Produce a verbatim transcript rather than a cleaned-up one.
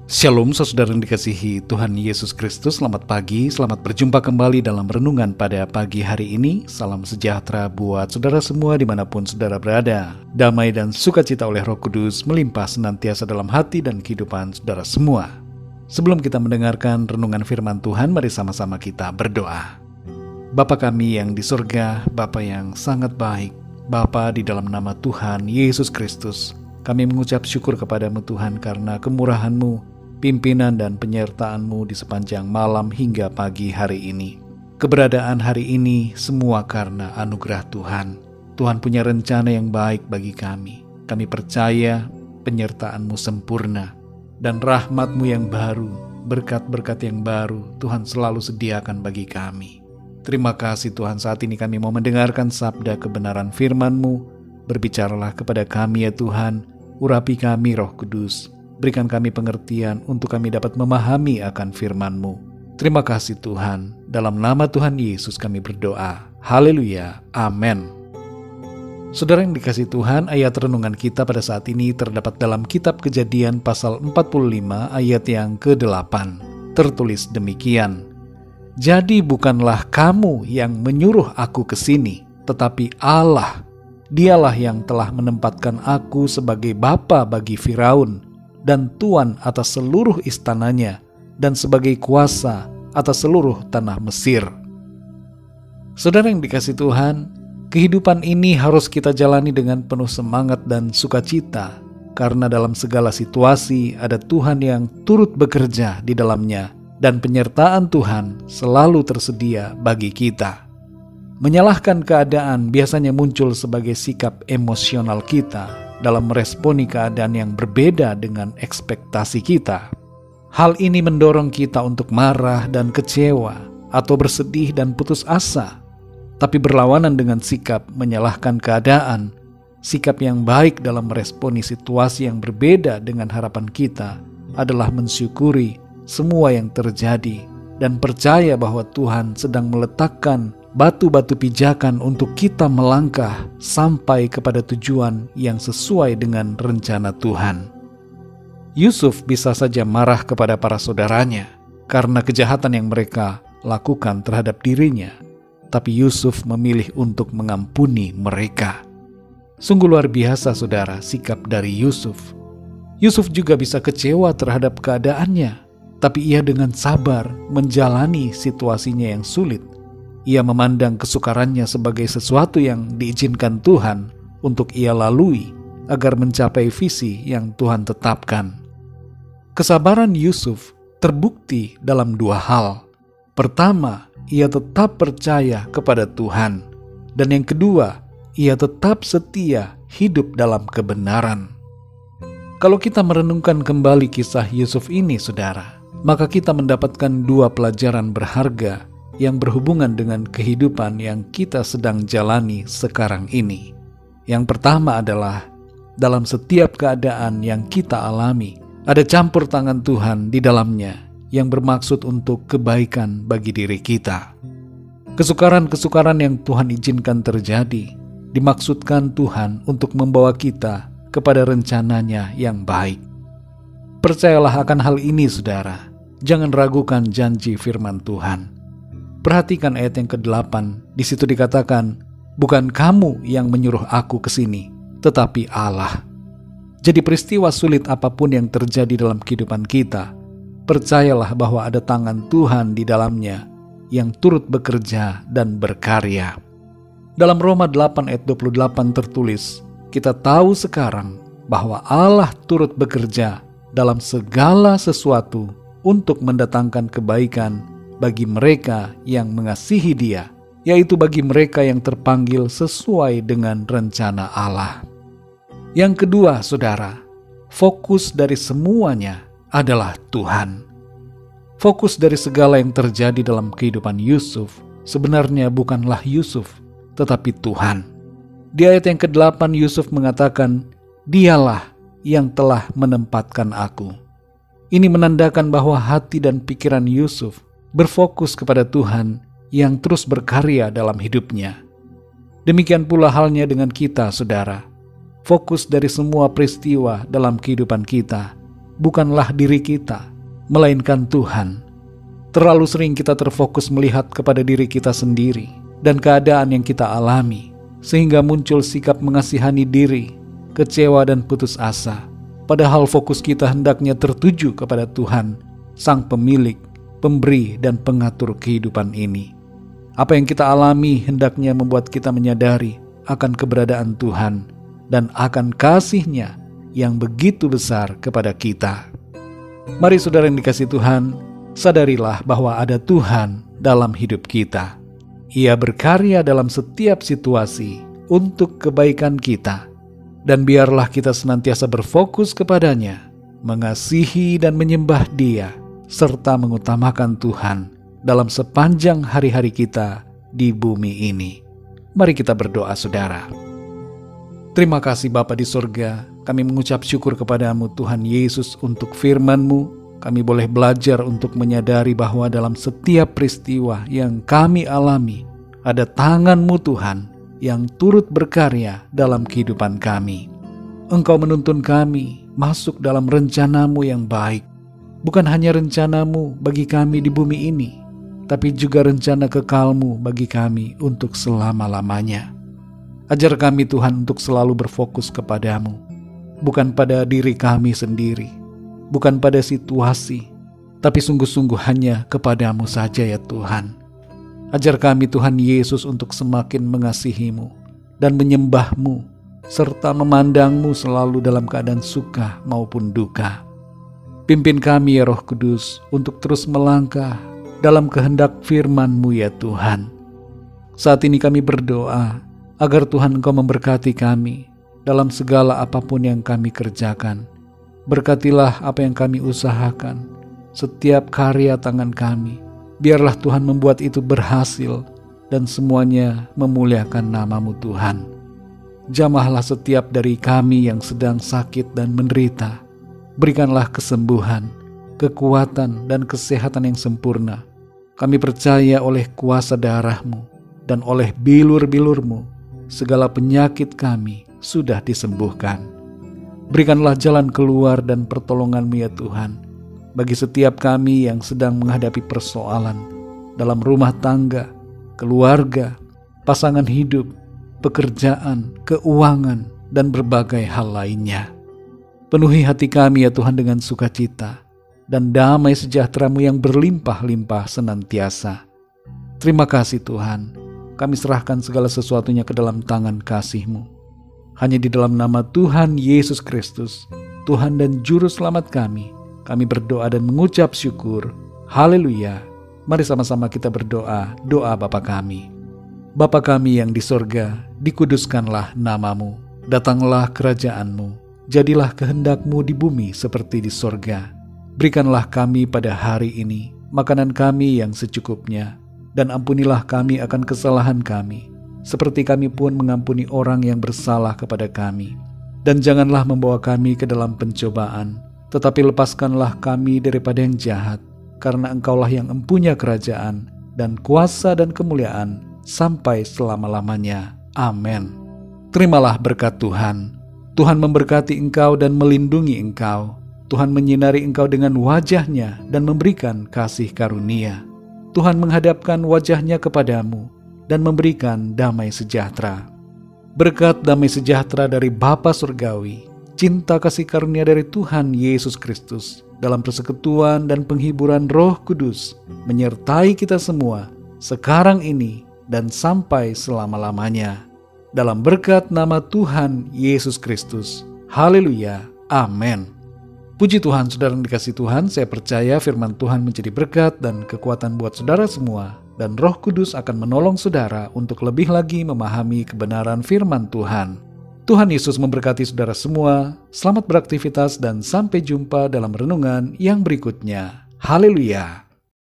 Shalom saudara yang dikasihi Tuhan Yesus Kristus. Selamat pagi, selamat berjumpa kembali dalam renungan pada pagi hari ini. Salam sejahtera buat saudara semua dimanapun saudara berada. Damai dan sukacita oleh Roh Kudus melimpah senantiasa dalam hati dan kehidupan saudara semua. Sebelum kita mendengarkan renungan firman Tuhan, mari sama-sama kita berdoa. Bapa kami yang di surga, Bapa yang sangat baik, Bapa di dalam nama Tuhan Yesus Kristus, kami mengucap syukur kepadamu Tuhan karena kemurahan-Mu, pimpinan dan penyertaan-Mu di sepanjang malam hingga pagi hari ini. Keberadaan hari ini semua karena anugerah Tuhan. Tuhan punya rencana yang baik bagi kami. Kami percaya penyertaan-Mu sempurna dan rahmat-Mu yang baru, berkat-berkat yang baru Tuhan selalu sediakan bagi kami. Terima kasih Tuhan, saat ini kami mau mendengarkan sabda kebenaran firman-Mu. Berbicaralah kepada kami ya Tuhan, urapi kami Roh Kudus. Berikan kami pengertian untuk kami dapat memahami akan firman-Mu. Terima kasih Tuhan. Dalam nama Tuhan Yesus kami berdoa. Haleluya. Amin. Saudara yang dikasihi Tuhan, ayat renungan kita pada saat ini terdapat dalam kitab Kejadian pasal empat puluh lima ayat yang kedelapan. Tertulis demikian. Jadi bukanlah kamu yang menyuruh aku ke sini, tetapi Allah. Dialah yang telah menempatkan aku sebagai bapa bagi Firaun dan tuan atas seluruh istananya, dan sebagai kuasa atas seluruh tanah Mesir. Saudara yang dikasihi Tuhan, kehidupan ini harus kita jalani dengan penuh semangat dan sukacita, karena dalam segala situasi ada Tuhan yang turut bekerja di dalamnya, dan penyertaan Tuhan selalu tersedia bagi kita. Menyalahkan keadaan biasanya muncul sebagai sikap emosional kita dalam meresponi keadaan yang berbeda dengan ekspektasi kita. Hal ini mendorong kita untuk marah dan kecewa, atau bersedih dan putus asa. Tapi berlawanan dengan sikap menyalahkan keadaan, sikap yang baik dalam meresponi situasi yang berbeda dengan harapan kita adalah mensyukuri semua yang terjadi dan percaya bahwa Tuhan sedang meletakkan batu-batu pijakan untuk kita melangkah sampai kepada tujuan yang sesuai dengan rencana Tuhan. Yusuf bisa saja marah kepada para saudaranya karena kejahatan yang mereka lakukan terhadap dirinya, tapi Yusuf memilih untuk mengampuni mereka. Sungguh luar biasa saudara sikap dari Yusuf. Yusuf juga bisa kecewa terhadap keadaannya, tapi ia dengan sabar menjalani situasinya yang sulit. Ia memandang kesukarannya sebagai sesuatu yang diizinkan Tuhan untuk ia lalui agar mencapai visi yang Tuhan tetapkan. Kesabaran Yusuf terbukti dalam dua hal. Pertama, ia tetap percaya kepada Tuhan. Dan yang kedua, ia tetap setia hidup dalam kebenaran. Kalau kita merenungkan kembali kisah Yusuf ini, saudara, maka kita mendapatkan dua pelajaran berharga yang berhubungan dengan kehidupan yang kita sedang jalani sekarang ini. Yang pertama adalah, dalam setiap keadaan yang kita alami, ada campur tangan Tuhan di dalamnya yang bermaksud untuk kebaikan bagi diri kita. Kesukaran-kesukaran yang Tuhan izinkan terjadi, dimaksudkan Tuhan untuk membawa kita kepada rencananya yang baik. Percayalah akan hal ini, saudara. Jangan ragukan janji firman Tuhan. Perhatikan ayat yang kedelapan, di situ dikatakan, bukan kamu yang menyuruh aku ke sini, tetapi Allah. Jadi peristiwa sulit apapun yang terjadi dalam kehidupan kita, percayalah bahwa ada tangan Tuhan di dalamnya yang turut bekerja dan berkarya. Dalam Roma delapan ayat dua puluh delapan tertulis, kita tahu sekarang bahwa Allah turut bekerja dalam segala sesuatu untuk mendatangkan kebaikan bagi mereka yang mengasihi Dia, yaitu bagi mereka yang terpanggil sesuai dengan rencana Allah. Yang kedua, saudara, fokus dari semuanya adalah Tuhan. Fokus dari segala yang terjadi dalam kehidupan Yusuf sebenarnya bukanlah Yusuf, tetapi Tuhan. Di ayat yang kedelapan Yusuf mengatakan, Dialah yang telah menempatkan aku. Ini menandakan bahwa hati dan pikiran Yusuf berfokus kepada Tuhan yang terus berkarya dalam hidupnya. Demikian pula halnya dengan kita, saudara. Fokus dari semua peristiwa dalam kehidupan kita bukanlah diri kita, melainkan Tuhan. Terlalu sering kita terfokus melihat kepada diri kita sendiri dan keadaan yang kita alami, sehingga muncul sikap mengasihani diri, kecewa dan putus asa. Padahal fokus kita hendaknya tertuju kepada Tuhan, Sang Pemilik, Pemberi dan Pengatur kehidupan ini. Apa yang kita alami hendaknya membuat kita menyadari akan keberadaan Tuhan dan akan kasih-Nya yang begitu besar kepada kita. Mari saudara yang dikasihi Tuhan, sadarilah bahwa ada Tuhan dalam hidup kita. Ia berkarya dalam setiap situasi untuk kebaikan kita. Dan biarlah kita senantiasa berfokus kepada-Nya, mengasihi dan menyembah Dia, serta mengutamakan Tuhan dalam sepanjang hari-hari kita di bumi ini. Mari kita berdoa saudara. Terima kasih Bapa di sorga, kami mengucap syukur kepadamu Tuhan Yesus untuk firman-Mu. Kami boleh belajar untuk menyadari bahwa dalam setiap peristiwa yang kami alami, ada tangan-Mu Tuhan yang turut berkarya dalam kehidupan kami. Engkau menuntun kami masuk dalam rencana-Mu yang baik. Bukan hanya rencana-Mu bagi kami di bumi ini, tapi juga rencana kekal-Mu bagi kami untuk selama-lamanya. Ajar kami Tuhan untuk selalu berfokus kepadamu, bukan pada diri kami sendiri, bukan pada situasi, tapi sungguh-sungguh hanya kepadamu saja ya Tuhan. Ajar kami Tuhan Yesus untuk semakin mengasihi-Mu dan menyembah-Mu, serta memandang-Mu selalu dalam keadaan suka maupun duka. Pimpin kami ya Roh Kudus untuk terus melangkah dalam kehendak firman-Mu ya Tuhan. Saat ini kami berdoa agar Tuhan Engkau memberkati kami dalam segala apapun yang kami kerjakan. Berkatilah apa yang kami usahakan, setiap karya tangan kami. Biarlah Tuhan membuat itu berhasil dan semuanya memuliakan nama-Mu Tuhan. Jamahlah setiap dari kami yang sedang sakit dan menderita. Berikanlah kesembuhan, kekuatan dan kesehatan yang sempurna. Kami percaya oleh kuasa darah-Mu dan oleh bilur-bilur-Mu, segala penyakit kami sudah disembuhkan. Berikanlah jalan keluar dan pertolongan-Mu ya Tuhan, bagi setiap kami yang sedang menghadapi persoalan dalam rumah tangga, keluarga, pasangan hidup, pekerjaan, keuangan, dan berbagai hal lainnya. Penuhi hati kami ya Tuhan dengan sukacita dan damai sejahtera-Mu yang berlimpah-limpah senantiasa. Terima kasih Tuhan. Kami serahkan segala sesuatunya ke dalam tangan kasih-Mu. Hanya di dalam nama Tuhan Yesus Kristus, Tuhan dan Juru Selamat kami, kami berdoa dan mengucap syukur. Haleluya. Mari sama-sama kita berdoa, doa Bapa kami. Bapa kami yang di sorga, dikuduskanlah nama-Mu. Datanglah kerajaan-Mu. Jadilah kehendak-Mu di bumi seperti di sorga. Berikanlah kami pada hari ini makanan kami yang secukupnya. Dan ampunilah kami akan kesalahan kami, seperti kami pun mengampuni orang yang bersalah kepada kami. Dan janganlah membawa kami ke dalam pencobaan, tetapi lepaskanlah kami daripada yang jahat, karena Engkaulah yang empunya kerajaan, dan kuasa dan kemuliaan, sampai selama-lamanya. Amin. Terimalah berkat Tuhan. Tuhan memberkati engkau dan melindungi engkau. Tuhan menyinari engkau dengan wajah-Nya dan memberikan kasih karunia. Tuhan menghadapkan wajah-Nya kepadamu dan memberikan damai sejahtera. Berkat damai sejahtera dari Bapa Surgawi, cinta kasih karunia dari Tuhan Yesus Kristus, dalam persekutuan dan penghiburan Roh Kudus, menyertai kita semua, sekarang ini dan sampai selama-lamanya. Dalam berkat nama Tuhan Yesus Kristus. Haleluya. Amin. Puji Tuhan, saudara yang dikasihi Tuhan, saya percaya firman Tuhan menjadi berkat dan kekuatan buat saudara semua, dan Roh Kudus akan menolong saudara untuk lebih lagi memahami kebenaran firman Tuhan. Tuhan Yesus memberkati saudara semua, selamat beraktivitas dan sampai jumpa dalam renungan yang berikutnya. Haleluya.